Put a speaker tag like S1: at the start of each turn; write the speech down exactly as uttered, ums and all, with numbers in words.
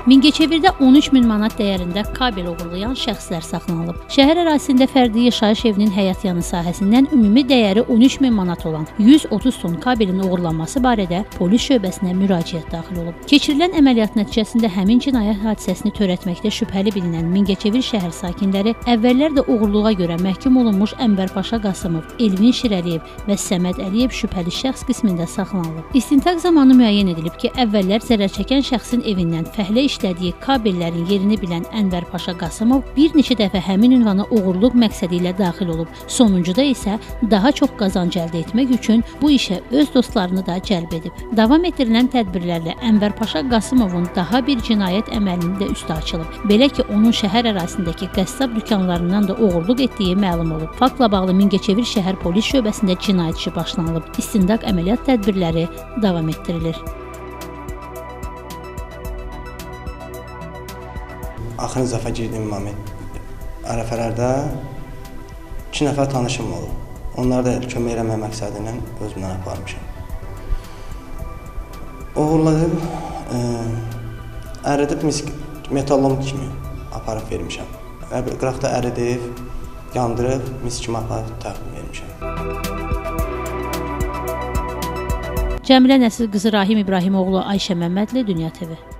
S1: Mingəçevirdə on üç min manat dəyərində kabel oğurlayan şəxslər saxlanılıb. Şəhər ərazisində fərdi yaşayış evinin həyətyanı sahəsindən ümumi dəyəri on üç min manat olan yüz otuz ton kabelin oğurlanması barədə polis şöbəsinə müraciət daxil olub. Keçirilən əməliyyat nəticəsində həmin cinayət hadisəsini törətməkdə şübhəli bilinən Mingəçevir şəhər sakinləri əvvəllər də oğurluğa görə məhkum olunmuş Ənvər Paşa Qasımov, Elvin Şirəliyev və Səməd Əliyev şübhəli şəxs qismində saxlanılıb. İstintaq zamanı müəyyən edilib ki, əvvəllər zərər çəkən şəxsin evindən fəhlə işlədiyi kabellərin yerini bilən Ənvər Paşa Qasımov bir neçə dəfə həmin ünvana uğurluq məqsədi ilə daxil olub. Sonuncuda isə daha çox qazanc əldə etmək üçün bu işə öz dostlarını da cəlb edib. Davam etdirilən tədbirlərlə Ənvər Paşa Qasımovun daha bir cinayət əməlinin də üstü açılıb. Belə ki, onun şəhər ərazisindəki qəssab dükanlarından da uğurluq etdiyi məlum olub. Faktla bağlı Mingəçevir şəhər polis şöbəsində cinayət işi başlanılıb. İstintaq əməliyyat tədbirləri davam etdirilir.
S2: Axırıncı dəfə girdiyim moment ərəfələrdə iki nəfər tanışım olub. Onları da kömək eləmək məqsədi ilə özümdən aparmışam. Uğurlayıb, əridib metallom kimi aparıb vermişəm. Qıraqda əridib, yandırıb, mis kimi aparıb təhvil vermişəm.
S1: Cəmilə Nəsir qızı Rahim İbrahimoğlu, Ayşə Məmmədli, Dünya T V.